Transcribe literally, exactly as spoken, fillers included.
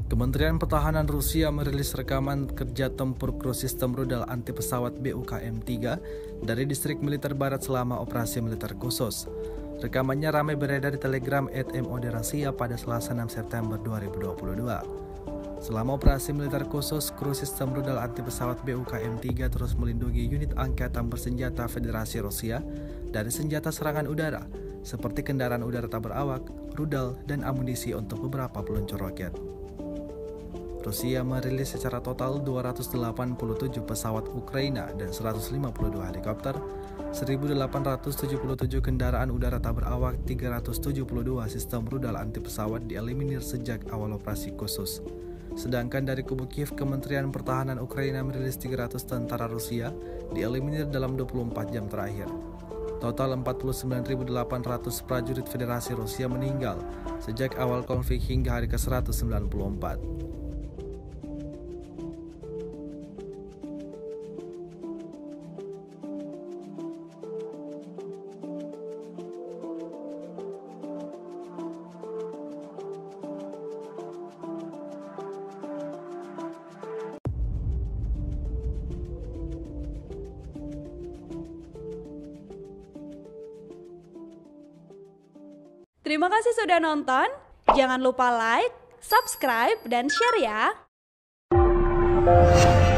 Kementerian Pertahanan Rusia merilis rekaman kerja tempur kruis sistem rudal anti pesawat B U K M tiga dari distrik militer barat selama operasi militer khusus. Rekamannya ramai beredar di Telegram at M O D Rusia pada Selasa enam September dua ribu dua puluh dua. Selama operasi militer khusus, kruis sistem rudal anti pesawat B U K M tiga terus melindungi unit angkatan bersenjata Federasi Rusia dari senjata serangan udara, seperti kendaraan udara tak berawak, rudal, dan amunisi untuk beberapa peluncur roket. Rusia merilis secara total dua ratus delapan puluh tujuh pesawat Ukraina dan seratus lima puluh dua helikopter, seribu delapan ratus tujuh puluh tujuh kendaraan udara tak berawak, tiga ratus tujuh puluh dua sistem rudal anti pesawat dieliminir sejak awal operasi khusus. Sedangkan dari kubu Kiev, Kementerian Pertahanan Ukraina merilis tiga ratus tentara Rusia dieliminir dalam dua puluh empat jam terakhir. Total empat puluh sembilan ribu delapan ratus prajurit Federasi Rusia meninggal sejak awal konflik hingga hari ke seratus sembilan puluh empat. Terima kasih sudah nonton. Jangan lupa like, subscribe, dan share ya.